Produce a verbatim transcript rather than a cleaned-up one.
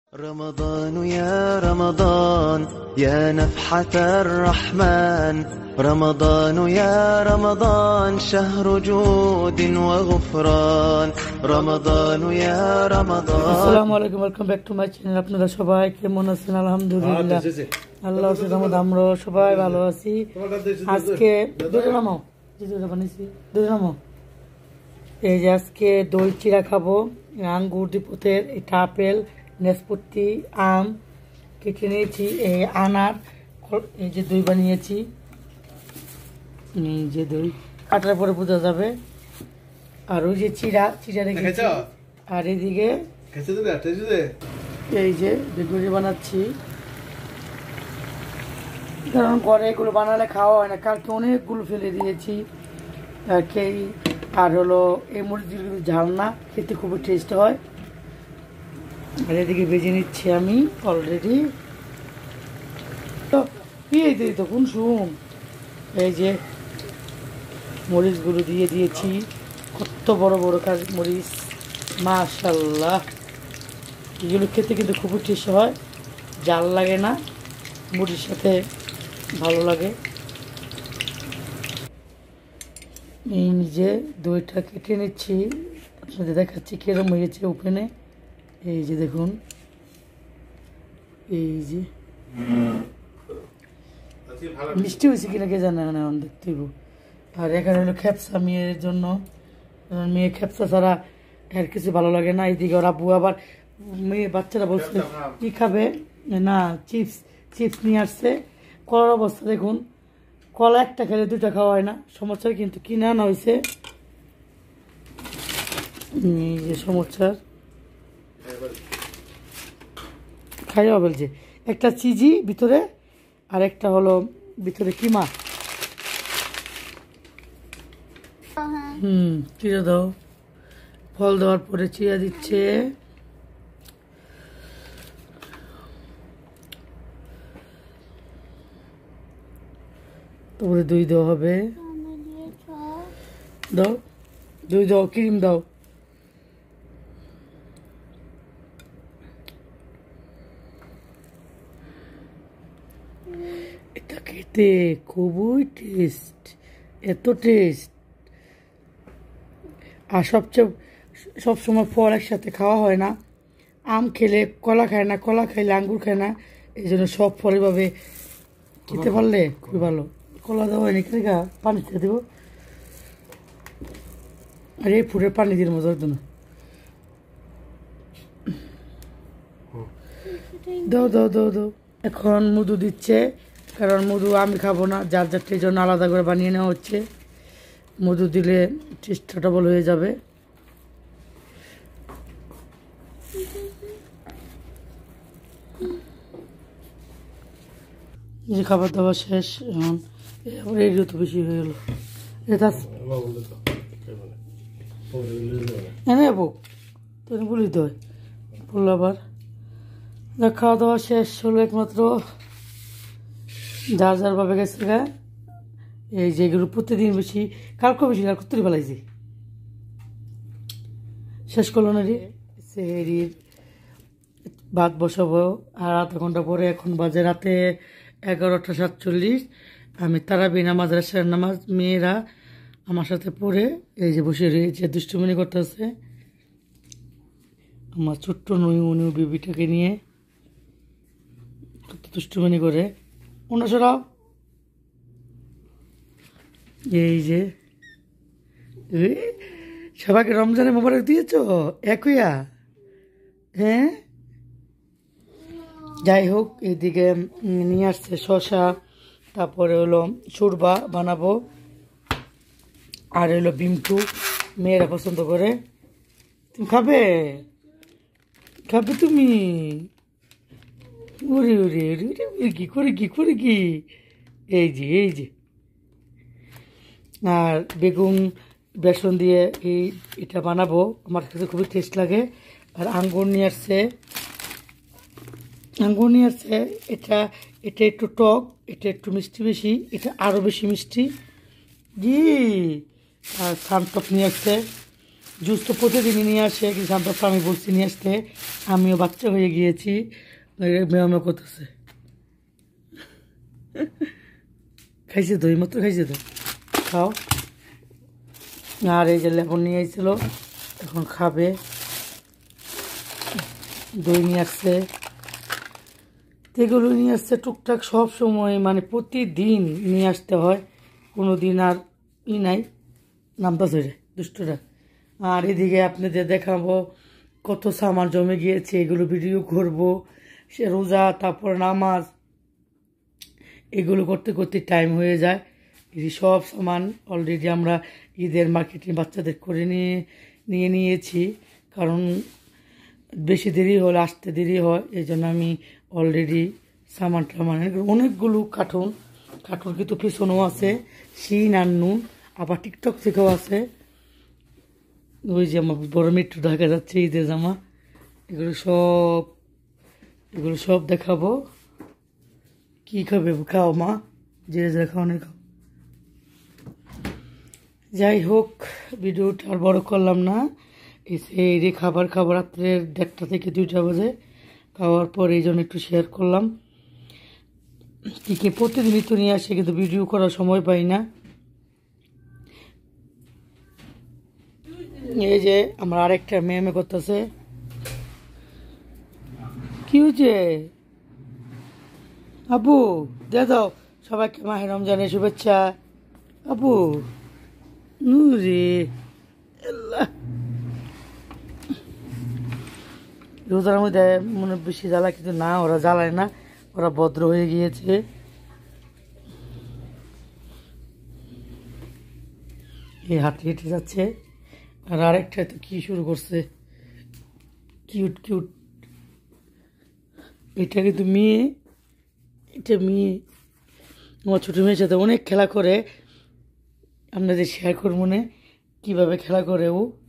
رمضان يا رمضان يا نفحة الرحمن رمضان يا رمضان شهر جود وغفران رمضان يا رمضان السلام عليكم welcome back to my channel আপনারা সবাই কেমন আছেন আলহামদুলিল্লাহ আল্লাহর রহমতে আমরা সবাই ভালো আছি আজকে দুটো নামো দুটো বানিয়েছি দুটো নামো এই যে আজকে দই চিড়া খাবো আঙ্গুর দিপতের এটা আপেল নাশপাতি আম কেটে নিয়েছি এই আনার এই যে দই বানিয়েছি এই যে দই কাটার পরে বোঝা যাবে আর ওই যে চিড়া চিড়া রেখেছি আর এদিকে এই যে বেগুনি বানাচ্ছি কারণ ঘরে এগুলো বানালে খাওয়া হয় না কালকে অনেকগুলো ফেলে দিয়েছি খেয়ে আর হলো এই মুরগিগুলো ঝাল না খেতে খুবই টেস্ট হয় আর এদিকে ভেজে নিচ্ছি আমি অলরেডি তো এই দিই তো কোন শুন এই যে মরিচগুলো দিয়ে দিয়েছি কত বড় বড় কাজ মরিচ মাশাআল্লাহ এগুলো খেতে কিন্তু খুবই টেস্ট হয় জাল লাগে না মুড়ির সাথে ভালো লাগে এই যে দইটা কেটে নিচ্ছি আপনাদের দেখাচ্ছি কিরম হয়েছে ওপেনে এই যে দেখুন এই যে মিষ্টি হয়েছে কিনা কে জানে না দেখতে আর এখানে হলো খেপসা মেয়ের জন্য মেয়ে খেপসা ছাড়া আর কিছু ভালো লাগে না এইদিকে ওরা আব্বু আবার মেয়ে বাচ্চারা বলছে কি খাবে না চিপস চিপস নিয়ে আসছে কলার অবস্থা দেখুন কলা একটা খেলে দুটা খাওয়া হয় না সমস্যা কিন্তু কিনে আনা হয়েছে এই যে সমস্যার খাইয়া বলছে একটা চিজি ভিতরে আর একটা হলো ভিতরে কিমা হুম চিড়া দাও ফল দেওয়ার পরে চিড়া দিচ্ছে তারপরে দই দেওয়া হবে দাও দই দাও ক্রিম দাও এটা খেতে খুবই টেস্ট এত টেস্ট আর সবচেয়ে সবসময় ফল একসাথে খাওয়া হয় না আম খেলে কলা খায় না কলা খাইলে আঙ্গুর খায় না এই জন্য সব ফল এভাবে খেতে পারলে খুবই ভালো কলা দেওয়া হয়নি কেন পানি খেতে দেবো আর এই ফুটের পানি দিয়ে মজা হতো না দাও দাও দাও দাও এখন মধু দিচ্ছে কারণ মধু আমি খাবো না যার যারটি জন্য আলাদা করে বানিয়ে নেওয়া হচ্ছে মধু দিলে টেস্টটা ডবল হয়ে যাবে যে খাবার দাবার শেষ এখন আবার এই তো বেশি হয়ে গেল এটা এনে বউ তুমি বলি তো বললো আবার খাওয়া দাওয়া শেষ হলো একমাত্র যার যার ভাবে গেছে গা এই যেগুলো প্রতিদিন বেশি কালকে বেশি কাল করতে ফেলাইছি শেষ করলো না রে সেহেরির ভাত বসাবো আর আধা ঘন্টা পরে এখন বাজে রাতে এগারোটা সাতচল্লিশ আমি তারাবি নামাজ রাশের নামাজ মেয়েরা আমার সাথে পড়ে এই যে বসে রয়েছে দুষ্টুমনি করতেছে আমার ছোট্ট নই উনি বেবিটাকে নিয়ে কত দুষ্টুমনি করে অন্যসরাও এই যে সবাইকে রমজানের মোবারক দিয়েছ একইয়া হ্যাঁ যাই হোক এইদিকে নিয়ে আসছে শসা তারপরে হলো শোরবা বানাবো আর হলো বিমটু মেয়েরা পছন্দ করে তুমি খাবে খাবে তুমি ওরে ওরে ওরে কি করে কি করে কি এই যে এই যে আর বেগুন বেসন দিয়ে এই এটা বানাবো আমার কাছে খুবই টেস্ট লাগে আর আঙ্গুর নিয়ে আসছে আঙ্গুর নিয়ে আসছে এটা এটা একটু টক এটা একটু মিষ্টি বেশি এটা আরও বেশি মিষ্টি জি আর সানটক নিয়ে আসছে জুস তো প্রতিদিনই নিয়ে আসে, কিন্তু আমি বলছি নিয়ে আসতে, আমিও বাচ্চা হয়ে গিয়েছি, মেয়ে করতেছে। খাইছে তো, এই মাত্র খাইছে তো, খাও। আর এই যে লেবন নিয়ে এসেছিল, এখন খাবে। দই নিয়ে আসছে, এগুলো নিয়ে আসছে টুকটাক সব সময়, মানে প্রতিদিন নিয়ে আসতে হয়, কোনো দিন আর ই নাই, নামতা ধরে দুষ্টরা। আর এদিকে আপনাদের দেখাবো কত সামান জমে গিয়েছে, এগুলো ভিডিও করবো। সে রোজা, তারপর নামাজ, এগুলো করতে করতে টাইম হয়ে যায়। এই সব সামান অলরেডি আমরা ঈদের মার্কেটিং বাচ্চাদের করে নিয়ে নিয়ে নিয়েছি, কারণ বেশি দেরি হলে আসতে দেরি হয়, এই জন্য আমি অলরেডি সামান টামান অনেকগুলো কার্টুন কার্টুন কিন্তু পিছনেও আছে, শিন আর নুন, আবার টিকটক থেকেও আছে। ওই যে আমার বড় মেট্রো দেখা যাচ্ছে, ঈদের জামা, এগুলো সব এগুলো সব দেখাবো। কি খাবে? খাও মা, যে যে খাও না খাও। যাই হোক, ভিডিওটা আর বড় করলাম না। এই রে খাবার খাবার রাত্রের দেড়টা থেকে দুইটা বাজে খাওয়ার পর, এই জন্য একটু শেয়ার করলাম। কী কী প্রতিদিনই তো নিয়ে আসে, কিন্তু ভিডিও করার সময় পাই না। এই যে আমার আরেকটা মেয়ে মেয়ে করতেছে। কি হয়েছে আপু? দে দাও সবাইকে মাহে রমজানের শুভেচ্ছা। আপু নুরি রোজার মধ্যে মনে বেশি জ্বালা, কিন্তু না, ওরা জ্বালায় না, ওরা ভদ্র হয়ে গিয়েছে। এই হাঁটে হেঁটে যাচ্ছে। আর আরেকটা তো কি শুরু করছে, কিউট কিউট। এটা কিন্তু মেয়ে, এটা মেয়ে, আমার ছোটো মেয়ের সাথে অনেক খেলা করে, আপনাদের শেয়ার করবো না কীভাবে খেলা করে ও।